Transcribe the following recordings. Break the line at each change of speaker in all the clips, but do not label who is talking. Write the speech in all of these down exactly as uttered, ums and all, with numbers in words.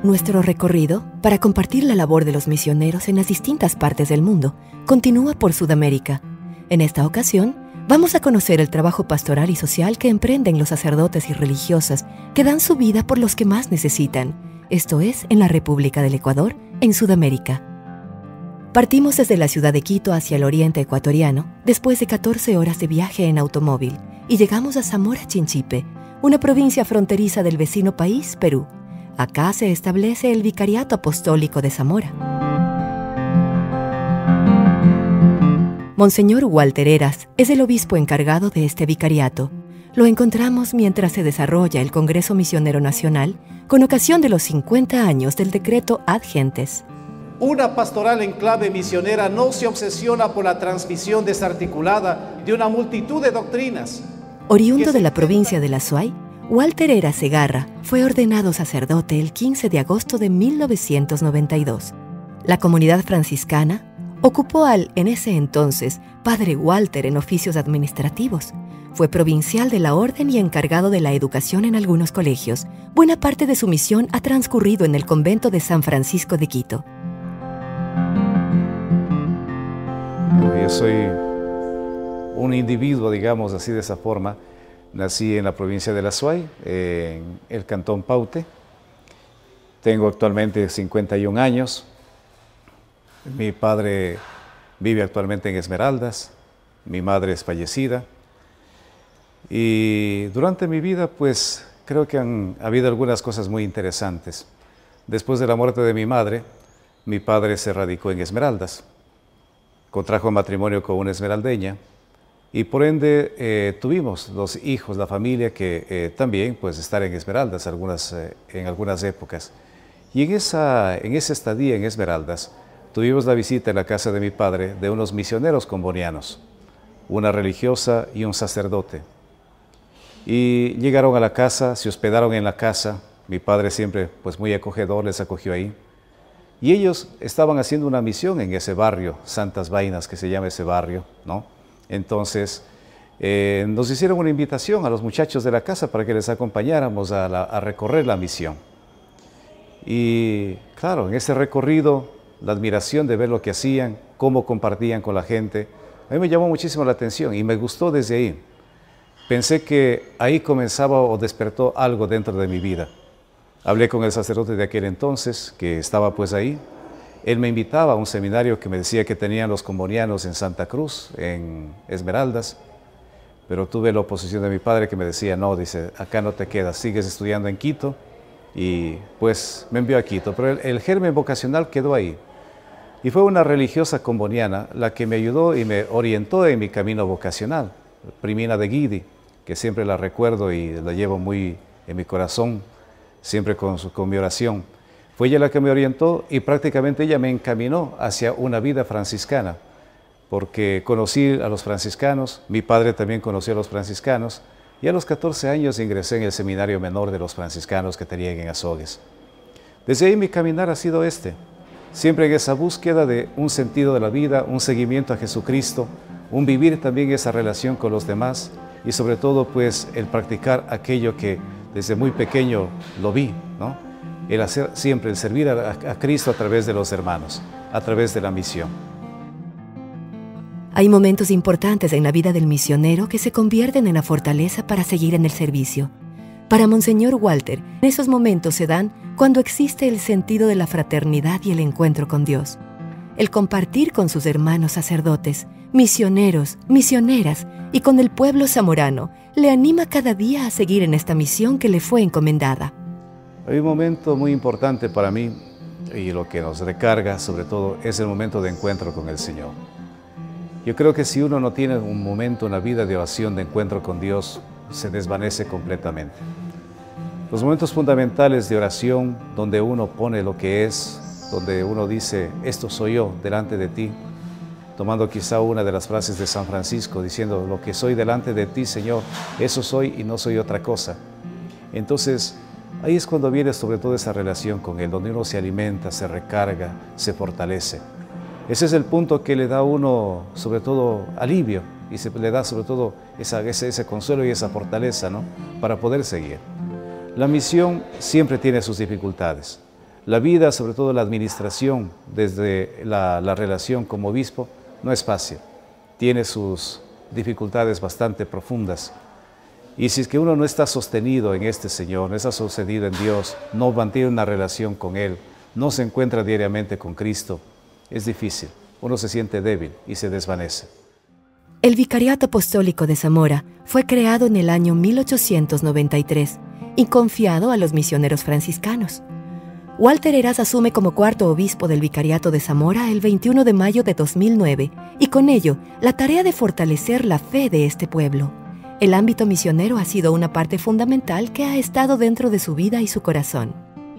Nuestro recorrido, para compartir la labor de los misioneros en las distintas partes del mundo, continúa por Sudamérica. En esta ocasión, vamos a conocer el trabajo pastoral y social que emprenden los sacerdotes y religiosas que dan su vida por los que más necesitan, esto es, en la República del Ecuador, en Sudamérica. Partimos desde la ciudad de Quito hacia el oriente ecuatoriano, después de catorce horas de viaje en automóvil, y llegamos a Zamora Chinchipe, una provincia fronteriza del vecino país, Perú. Acá se establece el Vicariato Apostólico de Zamora. Monseñor Walter Heras es el obispo encargado de este vicariato. Lo encontramos mientras se desarrolla el Congreso Misionero Nacional con ocasión de los cincuenta años del decreto Ad Gentes.
Una pastoral en clave misionera no se obsesiona por la transmisión desarticulada de una multitud de doctrinas.
Oriundo de la provincia de La Suay, Walter Heras Segarra fue ordenado sacerdote el quince de agosto de mil novecientos noventa y dos. La comunidad franciscana ocupó al, en ese entonces, padre Walter en oficios administrativos. Fue provincial de la orden y encargado de la educación en algunos colegios. Buena parte de su misión ha transcurrido en el convento de San Francisco de Quito.
Yo soy un individuo, digamos así de esa forma. Nací en la provincia de La Suay, en el cantón Paute. Tengo actualmente cincuenta y un años. Mi padre vive actualmente en Esmeraldas. Mi madre es fallecida. Y durante mi vida, pues, creo que han habido algunas cosas muy interesantes. Después de la muerte de mi madre, mi padre se radicó en Esmeraldas. Contrajo matrimonio con una esmeraldeña. Y por ende eh, tuvimos los hijos, la familia que eh, también pues estar en Esmeraldas algunas, eh, en algunas épocas. Y en esa, en esa estadía en Esmeraldas tuvimos la visita en la casa de mi padre de unos misioneros combonianos, una religiosa y un sacerdote. Y llegaron a la casa, se hospedaron en la casa, mi padre siempre pues muy acogedor les acogió ahí. Y ellos estaban haciendo una misión en ese barrio, Santas Vainas que se llama ese barrio, ¿no? Entonces, eh, nos hicieron una invitación a los muchachos de la casa para que les acompañáramos a, la, a recorrer la misión. Y claro, en ese recorrido, la admiración de ver lo que hacían, cómo compartían con la gente, a mí me llamó muchísimo la atención y me gustó desde ahí. Pensé que ahí comenzaba o despertó algo dentro de mi vida. Hablé con el sacerdote de aquel entonces, que estaba pues ahí. Él me invitaba a un seminario que me decía que tenían los combonianos en Santa Cruz, en Esmeraldas, pero tuve la oposición de mi padre que me decía, no, dice, acá no te quedas, sigues estudiando en Quito, y pues me envió a Quito, pero el, el germen vocacional quedó ahí. Y fue una religiosa comboniana la que me ayudó y me orientó en mi camino vocacional, Primina de Guidi, que siempre la recuerdo y la llevo muy en mi corazón, siempre con, su, con mi oración. Fue ella la que me orientó y prácticamente ella me encaminó hacia una vida franciscana, porque conocí a los franciscanos, mi padre también conoció a los franciscanos, y a los catorce años ingresé en el seminario menor de los franciscanos que tenían en Azogues. Desde ahí mi caminar ha sido este, siempre en esa búsqueda de un sentido de la vida, un seguimiento a Jesucristo, un vivir también esa relación con los demás y sobre todo pues el practicar aquello que desde muy pequeño lo vi, ¿no? El hacer siempre, el servir a, a Cristo a través de los hermanos, a través de la misión.
Hay momentos importantes en la vida del misionero que se convierten en la fortaleza para seguir en el servicio. Para Monseñor Walter, esos momentos se dan cuando existe el sentido de la fraternidad y el encuentro con Dios. El compartir con sus hermanos sacerdotes, misioneros, misioneras y con el pueblo zamorano le anima cada día a seguir en esta misión que le fue encomendada.
Hay un momento muy importante para mí y lo que nos recarga sobre todo es el momento de encuentro con el Señor. Yo creo que si uno no tiene un momento, una vida de oración, de encuentro con Dios, se desvanece completamente. Los momentos fundamentales de oración donde uno pone lo que es, donde uno dice, esto soy yo delante de ti, tomando quizá una de las frases de San Francisco, diciendo, lo que soy delante de ti, Señor, eso soy y no soy otra cosa. Entonces, ahí es cuando viene sobre todo esa relación con Él, donde uno se alimenta, se recarga, se fortalece. Ese es el punto que le da a uno, sobre todo, alivio, y se le da sobre todo esa, ese, ese consuelo y esa fortaleza, ¿no?, para poder seguir. La misión siempre tiene sus dificultades. la vida, sobre todo la administración, desde la, la relación como obispo, no es fácil. Tiene sus dificultades bastante profundas. Y si es que uno no está sostenido en este Señor, no está sostenido en Dios, no mantiene una relación con Él, no se encuentra diariamente con Cristo, es difícil. Uno se siente débil y se desvanece.
El Vicariato Apostólico de Zamora fue creado en el año mil ochocientos noventa y tres y confiado a los misioneros franciscanos. Walter Heras asume como cuarto obispo del Vicariato de Zamora el veintiuno de mayo de dos mil nueve y con ello la tarea de fortalecer la fe de este pueblo. El ámbito misionero ha sido una parte fundamental que ha estado dentro de su vida y su corazón.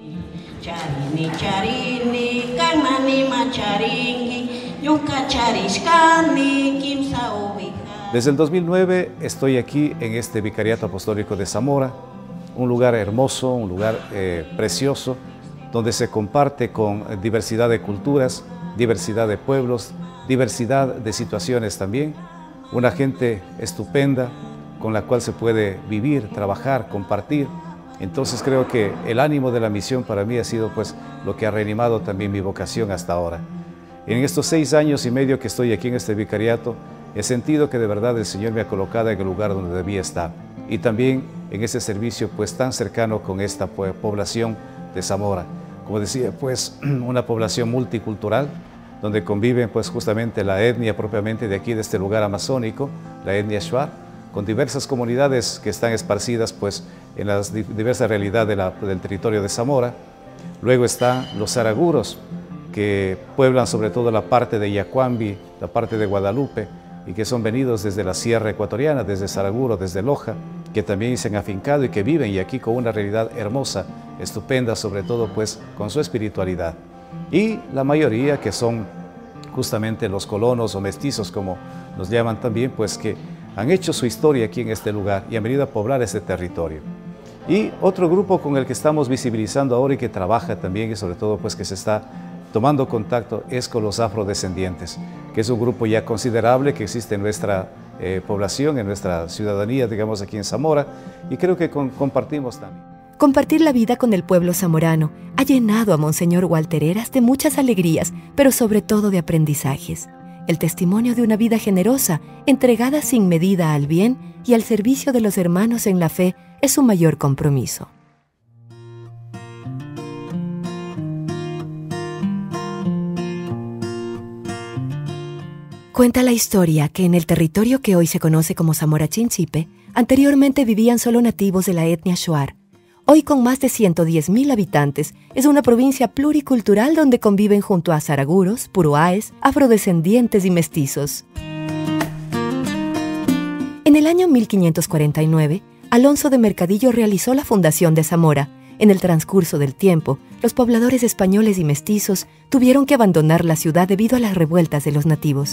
Desde el dos mil nueve estoy aquí en este Vicariato Apostólico de Zamora, un lugar hermoso, un lugar eh, precioso, donde se comparte con diversidad de culturas, diversidad de pueblos, diversidad de situaciones también, una gente estupenda con la cual se puede vivir, trabajar, compartir. Entonces creo que el ánimo de la misión para mí ha sido pues lo que ha reanimado también mi vocación hasta ahora. En estos seis años y medio que estoy aquí en este vicariato, he sentido que de verdad el Señor me ha colocado en el lugar donde debía estar y también en ese servicio pues tan cercano con esta pues, población de Zamora. Como decía, pues una población multicultural donde conviven pues justamente la etnia propiamente de aquí, de este lugar amazónico, la etnia Shuar, con diversas comunidades que están esparcidas pues en las diversas realidades de la, del territorio de Zamora. Luego están los zaraguros, que pueblan sobre todo la parte de Yacuambi, la parte de Guadalupe, y que son venidos desde la sierra ecuatoriana, desde Saraguro, desde Loja, que también se han afincado y que viven y aquí con una realidad hermosa, estupenda, sobre todo pues con su espiritualidad. Y la mayoría que son justamente los colonos o mestizos, como nos llaman también, pues que han hecho su historia aquí en este lugar y han venido a poblar este territorio. Y otro grupo con el que estamos visibilizando ahora y que trabaja también y sobre todo pues que se está tomando contacto es con los afrodescendientes, que es un grupo ya considerable que existe en nuestra eh, población, en nuestra ciudadanía, digamos aquí en Zamora, y creo que con, compartimos también.
Compartir la vida con el pueblo zamorano ha llenado a Monseñor Walter Heras de muchas alegrías, pero sobre todo de aprendizajes. El testimonio de una vida generosa, entregada sin medida al bien y al servicio de los hermanos en la fe, es su mayor compromiso. Cuenta la historia que en el territorio que hoy se conoce como Zamora Chinchipe, anteriormente vivían solo nativos de la etnia Shuar. Hoy, con más de ciento diez mil habitantes, es una provincia pluricultural donde conviven junto a zaraguros, puruáes, afrodescendientes y mestizos. En el año mil quinientos cuarenta y nueve, Alonso de Mercadillo realizó la fundación de Zamora. En el transcurso del tiempo, los pobladores españoles y mestizos tuvieron que abandonar la ciudad debido a las revueltas de los nativos.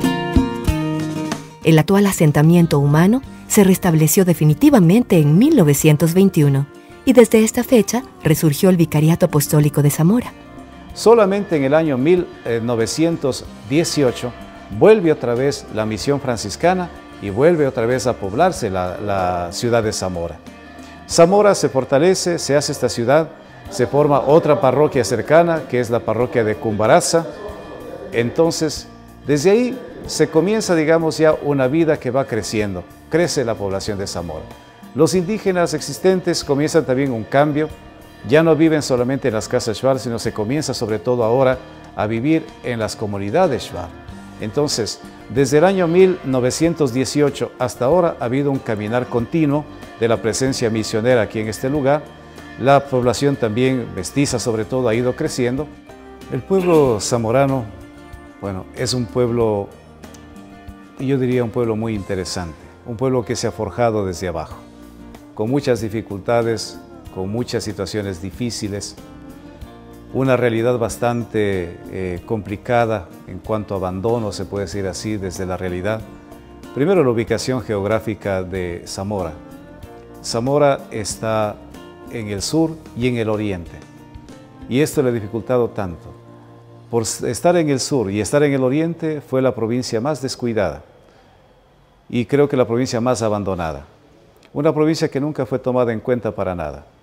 El actual asentamiento humano se restableció definitivamente en mil novecientos veintiuno y desde esta fecha resurgió el Vicariato Apostólico de Zamora.
Solamente en el año mil novecientos dieciocho vuelve otra vez la misión franciscana y vuelve otra vez a poblarse la, la ciudad de Zamora. Zamora se fortalece, se hace esta ciudad, se forma otra parroquia cercana, que es la parroquia de Cumbaraza. Entonces, desde ahí se comienza, digamos, ya una vida que va creciendo, crece la población de Zamora. Los indígenas existentes comienzan también un cambio, ya no viven solamente en las casas Shuar, sino se comienza sobre todo ahora a vivir en las comunidades Shuar. Entonces, desde el año mil novecientos dieciocho hasta ahora ha habido un caminar continuo de la presencia misionera aquí en este lugar. La población también mestiza sobre todo ha ido creciendo. El pueblo zamorano, bueno, es un pueblo, yo diría un pueblo muy interesante, un pueblo que se ha forjado desde abajo, con muchas dificultades, con muchas situaciones difíciles, una realidad bastante eh, complicada en cuanto a abandono, se puede decir así, desde la realidad. Primero, la ubicación geográfica de Zamora. Zamora está en el sur y en el oriente, y esto le ha dificultado tanto. Por estar en el sur y estar en el oriente fue la provincia más descuidada y creo que la provincia más abandonada. Una provincia que nunca fue tomada en cuenta para nada.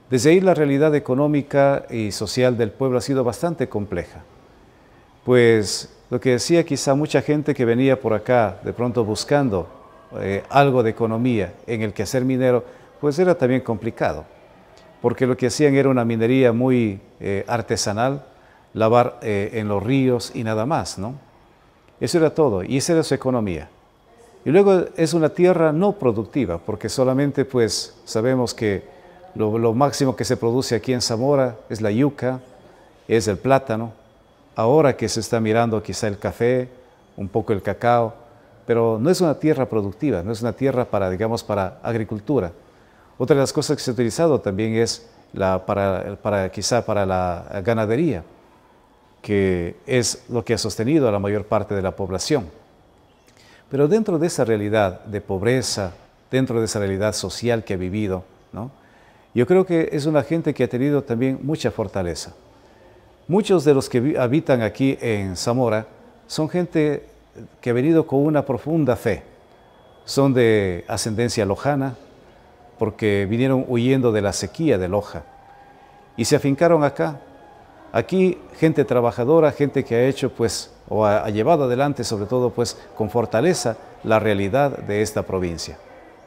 Desde ahí la realidad económica y social del pueblo ha sido bastante compleja. Pues lo que decía quizá mucha gente que venía por acá de pronto buscando eh, algo de economía en el quehacer minero, pues era también complicado, porque lo que hacían era una minería muy eh, artesanal, lavar eh, en los ríos y nada más, ¿no? Eso era todo, y esa era su economía. Y luego es una tierra no productiva, porque solamente pues sabemos que lo, lo máximo que se produce aquí en Zamora es la yuca, es el plátano. Ahora que se está mirando quizá el café, un poco el cacao, pero no es una tierra productiva, no es una tierra para, digamos, para agricultura. Otra de las cosas que se ha utilizado también es la, para, para, quizá para la ganadería, que es lo que ha sostenido a la mayor parte de la población. Pero dentro de esa realidad de pobreza, dentro de esa realidad social que ha vivido, ¿no? Yo creo que es una gente que ha tenido también mucha fortaleza. Muchos de los que habitan aquí en Zamora son gente que ha venido con una profunda fe. Son de ascendencia lojana, porque vinieron huyendo de la sequía de Loja y se afincaron acá. Aquí gente trabajadora, gente que ha hecho pues, o ha, ha llevado adelante sobre todo pues con fortaleza la realidad de esta provincia.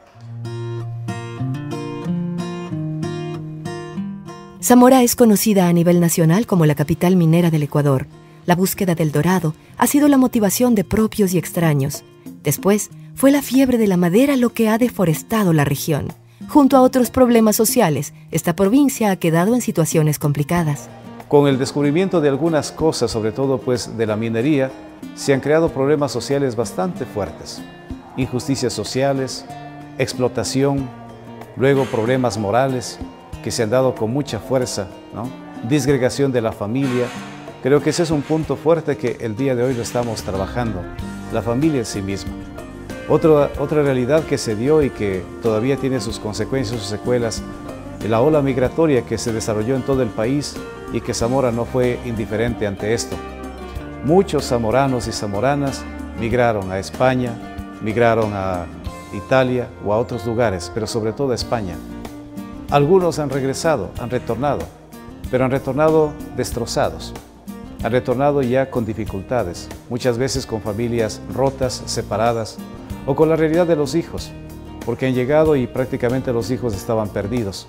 Zamora es conocida a nivel nacional como la capital minera del Ecuador. La búsqueda del dorado ha sido la motivación de propios y extraños. Después, fue la fiebre de la madera lo que ha deforestado la región. Junto a otros problemas sociales, esta provincia ha quedado en situaciones complicadas.
Con el descubrimiento de algunas cosas, sobre todo pues de la minería, se han creado problemas sociales bastante fuertes. Injusticias sociales, explotación, luego problemas morales que se han dado con mucha fuerza, ¿no? Disgregación de la familia. Creo que ese es un punto fuerte que el día de hoy lo estamos trabajando, la familia en sí misma. Otra, otra realidad que se dio y que todavía tiene sus consecuencias, sus secuelas, la ola migratoria que se desarrolló en todo el país y que Zamora no fue indiferente ante esto. Muchos zamoranos y zamoranas migraron a España, migraron a Italia o a otros lugares, pero sobre todo a España. Algunos han regresado, han retornado, pero han retornado destrozados. Han retornado ya con dificultades, muchas veces con familias rotas, separadas, o con la realidad de los hijos, porque han llegado y prácticamente los hijos estaban perdidos,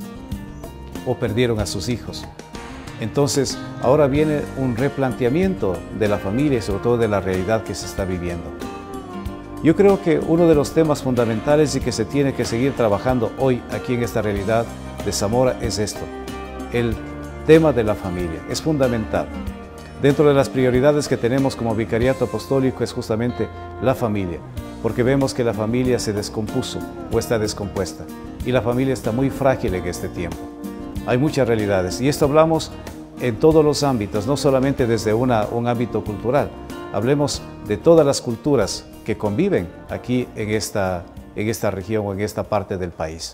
o perdieron a sus hijos. Entonces, ahora viene un replanteamiento de la familia y sobre todo de la realidad que se está viviendo. Yo creo que uno de los temas fundamentales y que se tiene que seguir trabajando hoy aquí en esta realidad de Zamora es esto, el tema de la familia, es fundamental. Dentro de las prioridades que tenemos como Vicariato Apostólico es justamente la familia, porque vemos que la familia se descompuso o está descompuesta y la familia está muy frágil en este tiempo. Hay muchas realidades y esto hablamos en todos los ámbitos, no solamente desde una, un ámbito cultural. Hablemos de todas las culturas que conviven aquí en esta, en esta región o en esta parte del país.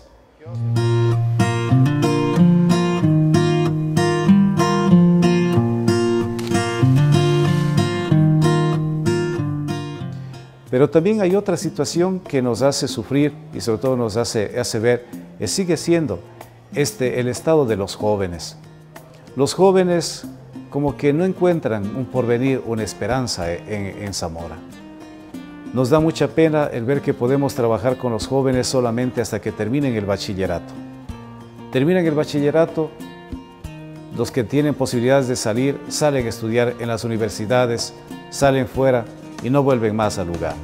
Pero también hay otra situación que nos hace sufrir y sobre todo nos hace, hace ver, eh, sigue siendo este, el estado de los jóvenes. Los jóvenes como que no encuentran un porvenir, una esperanza en, en Zamora. Nos da mucha pena el ver que podemos trabajar con los jóvenes solamente hasta que terminen el bachillerato. Terminan el bachillerato, los que tienen posibilidades de salir, salen a estudiar en las universidades, salen fuera y no vuelven más al lugar.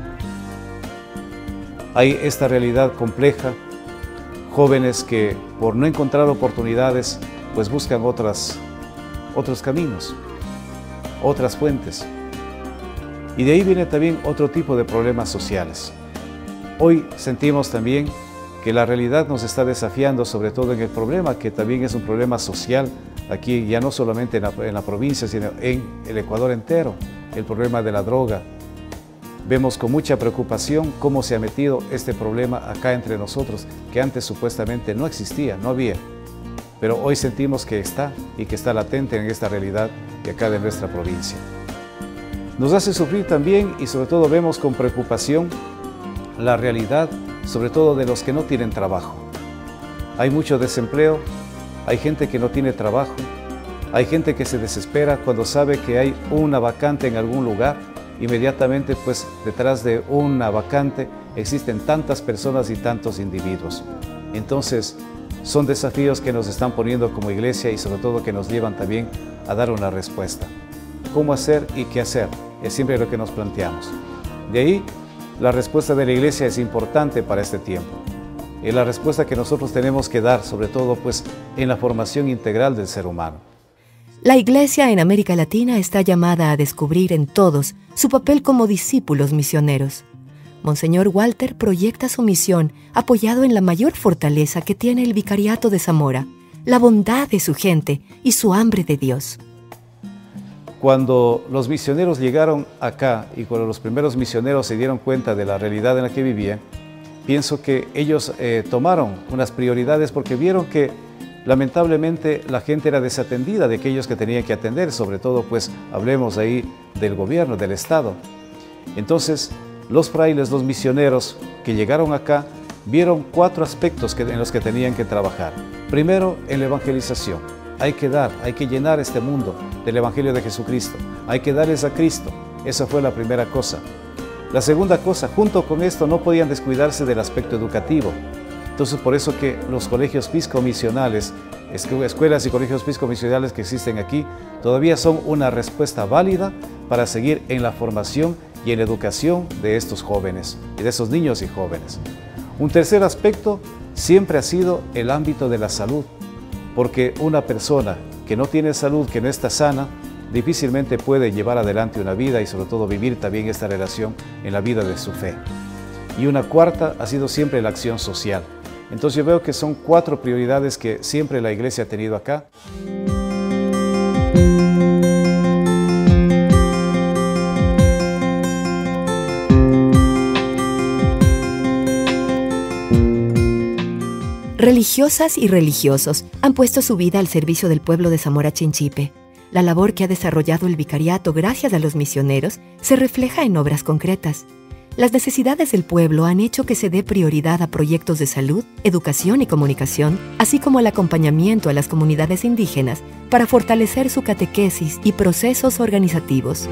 Hay esta realidad compleja, jóvenes que por no encontrar oportunidades, pues buscan otras, otros caminos, otras fuentes. Y de ahí viene también otro tipo de problemas sociales. Hoy sentimos también que la realidad nos está desafiando, sobre todo en el problema, que también es un problema social, aquí ya no solamente en la, en la provincia, sino en el Ecuador entero, el problema de la droga. Vemos con mucha preocupación cómo se ha metido este problema acá entre nosotros, que antes supuestamente no existía, no había. Pero hoy sentimos que está y que está latente en esta realidad de acá de nuestra provincia. Nos hace sufrir también y sobre todo vemos con preocupación la realidad, sobre todo de los que no tienen trabajo. Hay mucho desempleo, hay gente que no tiene trabajo, hay gente que se desespera cuando sabe que hay una vacante en algún lugar. Inmediatamente, pues, detrás de una vacante existen tantas personas y tantos individuos. Entonces, son desafíos que nos están poniendo como iglesia y sobre todo que nos llevan también a dar una respuesta. ¿Cómo hacer y qué hacer? Es siempre lo que nos planteamos. De ahí, la respuesta de la iglesia es importante para este tiempo. Es la respuesta que nosotros tenemos que dar, sobre todo pues, en la formación integral del ser humano.
La Iglesia en América Latina está llamada a descubrir en todos su papel como discípulos misioneros. Monseñor Walter proyecta su misión apoyado en la mayor fortaleza que tiene el Vicariato de Zamora, la bondad de su gente y su hambre de Dios.
Cuando los misioneros llegaron acá y cuando los primeros misioneros se dieron cuenta de la realidad en la que vivían, pienso que ellos eh, tomaron unas prioridades porque vieron que lamentablemente la gente era desatendida de aquellos que tenían que atender, sobre todo pues hablemos ahí del gobierno, del Estado. Entonces los frailes, los misioneros que llegaron acá, vieron cuatro aspectos que, en los que tenían que trabajar. Primero, en la evangelización. Hay que dar, hay que llenar este mundo del Evangelio de Jesucristo. Hay que darles a Cristo. Esa fue la primera cosa. La segunda cosa, junto con esto no podían descuidarse del aspecto educativo. Entonces, por eso que los colegios piscomisionales, escuelas y colegios piscomisionales que existen aquí, todavía son una respuesta válida para seguir en la formación y en la educación de estos jóvenes y de esos niños y jóvenes. Un tercer aspecto siempre ha sido el ámbito de la salud, porque una persona que no tiene salud, que no está sana, difícilmente puede llevar adelante una vida y sobre todo vivir también esta relación en la vida de su fe. Y una cuarta ha sido siempre la acción social. Entonces yo veo que son cuatro prioridades que siempre la Iglesia ha tenido acá.
Religiosas y religiosos han puesto su vida al servicio del pueblo de Zamora Chinchipe. La labor que ha desarrollado el vicariato gracias a los misioneros se refleja en obras concretas. Las necesidades del pueblo han hecho que se dé prioridad a proyectos de salud, educación y comunicación, así como al acompañamiento a las comunidades indígenas para fortalecer su catequesis y procesos organizativos.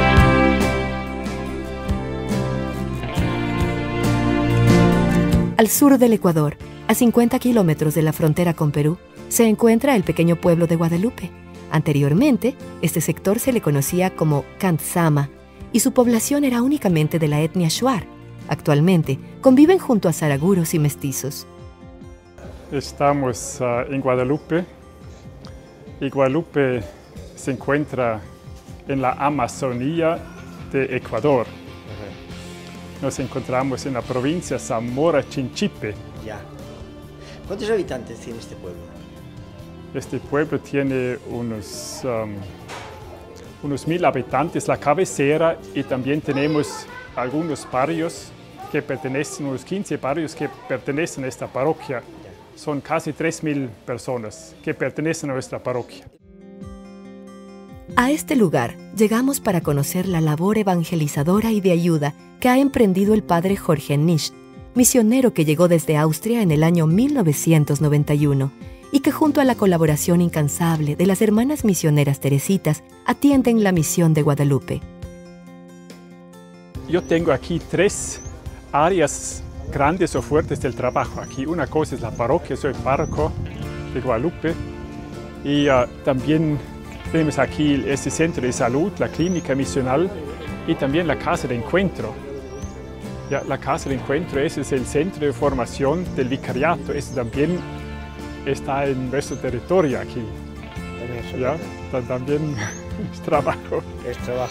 Al sur del Ecuador, a cincuenta kilómetros de la frontera con Perú, se encuentra el pequeño pueblo de Guadalupe. Anteriormente, este sector se le conocía como Cantzama, y su población era únicamente de la etnia Shuar. Actualmente, conviven junto a saraguros y mestizos.
Estamos uh, en Guadalupe, y Guadalupe se encuentra en la Amazonía de Ecuador. Uh-huh. Nos encontramos en la provincia Zamora Chinchipe.
Ya. ¿Cuántos habitantes tiene este pueblo?
Este pueblo tiene unos... Um, unos mil habitantes, la cabecera, y también tenemos algunos barrios que pertenecen, unos quince barrios que pertenecen a esta parroquia. Son casi tres mil personas que pertenecen a nuestra parroquia.
A este lugar llegamos para conocer la labor evangelizadora y de ayuda que ha emprendido el padre Jorge Nisch, misionero que llegó desde Austria en el año mil novecientos noventa y uno, y que junto a la colaboración incansable de las hermanas misioneras teresitas atienden la misión de Guadalupe.
Yo tengo aquí tres áreas grandes o fuertes del trabajo. Aquí una cosa es la parroquia, soy párroco de Guadalupe, y uh, también tenemos aquí este centro de salud, la clínica misional, y también la casa de encuentro. Ya, la casa de encuentro, ese es el centro de formación del vicariato, ese también está en nuestro territorio aquí. ¿Ya? También es trabajo.
Es trabajo.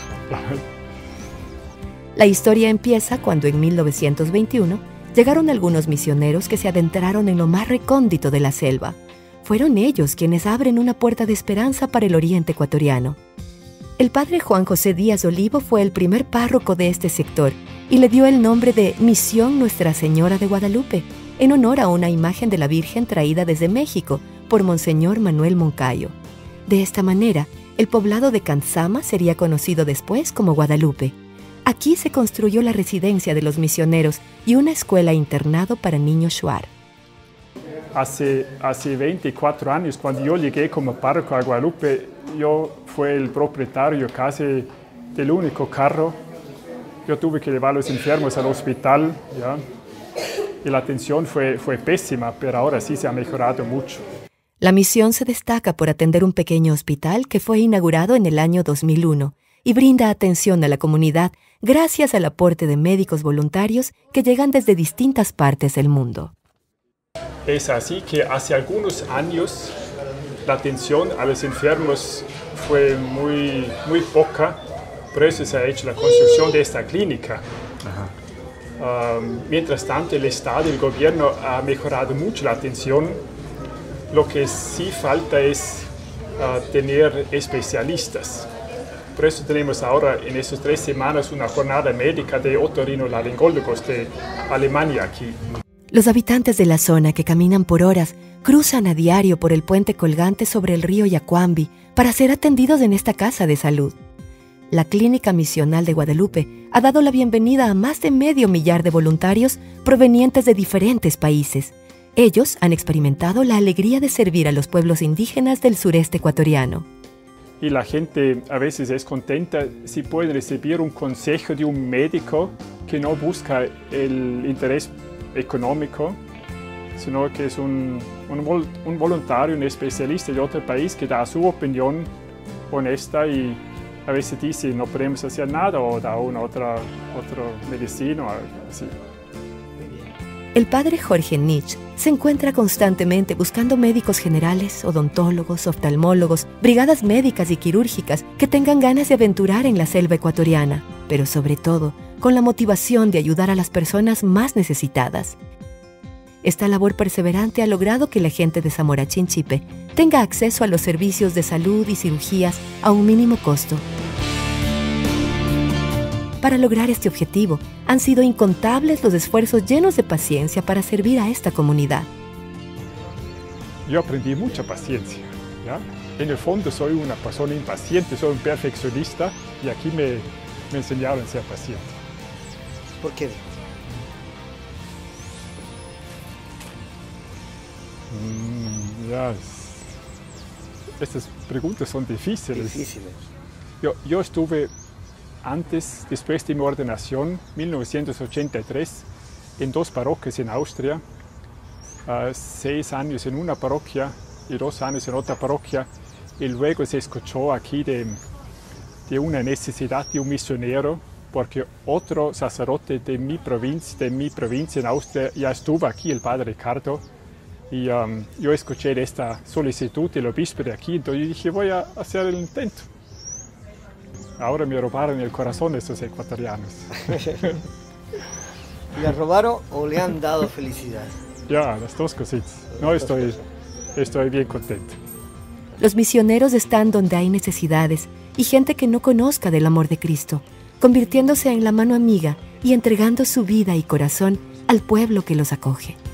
La historia empieza cuando en mil novecientos veintiuno llegaron algunos misioneros que se adentraron en lo más recóndito de la selva. Fueron ellos quienes abren una puerta de esperanza para el oriente ecuatoriano. El padre Juan José Díaz Olivo fue el primer párroco de este sector y le dio el nombre de Misión Nuestra Señora de Guadalupe, en honor a una imagen de la Virgen traída desde México por Monseñor Manuel Moncayo. De esta manera, el poblado de Cantzama sería conocido después como Guadalupe. Aquí se construyó la residencia de los misioneros y una escuela internado para niños Shuar.
Hace, hace veinticuatro años, cuando yo llegué como párroco a Guadalupe, yo fui el propietario casi del único carro. Yo tuve que llevar a los enfermos al hospital, ¿ya? Y la atención fue, fue pésima, pero ahora sí se ha mejorado mucho.
La misión se destaca por atender un pequeño hospital que fue inaugurado en el año dos mil uno y brinda atención a la comunidad gracias al aporte de médicos voluntarios que llegan desde distintas partes del mundo.
Es así que hace algunos años la atención a los enfermos fue muy, muy poca, por eso se ha hecho la construcción de esta clínica. Um, mientras tanto, el Estado y el gobierno ha mejorado mucho la atención. Lo que sí falta es uh, tener especialistas. Por eso tenemos ahora en estas tres semanas una jornada médica de otorrinolaringólogos de Alemania aquí.
Los habitantes de la zona que caminan por horas cruzan a diario por el puente colgante sobre el río Yacuambi para ser atendidos en esta casa de salud. La Clínica Misional de Guadalupe ha dado la bienvenida a más de medio millar de voluntarios provenientes de diferentes países. Ellos han experimentado la alegría de servir a los pueblos indígenas del sureste ecuatoriano.
Y la gente a veces es contenta si puede recibir un consejo de un médico que no busca el interés económico, sino que es un, un, un voluntario, un especialista de otro país que da su opinión honesta y a veces dice no podemos hacer nada o da una otra, otra medicina o algo así.
El padre Jorge Nich se encuentra constantemente buscando médicos generales, odontólogos, oftalmólogos, brigadas médicas y quirúrgicas que tengan ganas de aventurar en la selva ecuatoriana, pero sobre todo con la motivación de ayudar a las personas más necesitadas. Esta labor perseverante ha logrado que la gente de Zamora Chinchipe tenga acceso a los servicios de salud y cirugías a un mínimo costo. Para lograr este objetivo, han sido incontables los esfuerzos llenos de paciencia para servir a esta comunidad.
Yo aprendí mucha paciencia, ¿ya? En el fondo soy una persona impaciente, soy un perfeccionista y aquí me, me enseñaron a ser paciente.
¿Por qué?
Mm, ya, estas preguntas son difíciles.
Difíciles.
Yo, yo estuve antes, después de mi ordenación, mil novecientos ochenta y tres, en dos parroquias en Austria, uh, seis años en una parroquia y dos años en otra parroquia, y luego se escuchó aquí de, de una necesidad de un misionero, porque otro sacerdote de mi provincia, de mi provincia en Austria ya estuvo aquí, el padre Ricardo, y um, yo escuché de esta solicitud del obispo de aquí, entonces yo dije voy a hacer el intento. Ahora me robaron el corazón de estos ecuatorianos.
¿Le robaron o le han dado felicidad?
Ya, las dos cositas. No, estoy, estoy bien contento.
Los misioneros están donde hay necesidades y gente que no conozca del amor de Cristo, convirtiéndose en la mano amiga y entregando su vida y corazón al pueblo que los acoge.